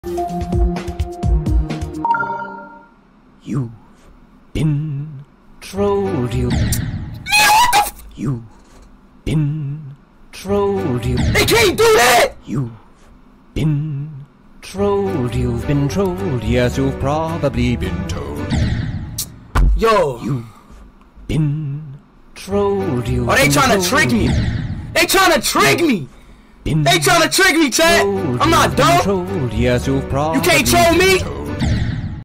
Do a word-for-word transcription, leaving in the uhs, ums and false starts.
You've been trolled, you. You've been trolled, you. They can't do that! You've been trolled, you've been trolled, yes, you've probably been told. Yo. You've been trolled, you've Oh, they been trying to trolled, trick me. They trying to trick me. been They trying to trick me, Chad. trolled, I'm not you've been dumb. trolled, yes, you've probably You can't troll me. been told.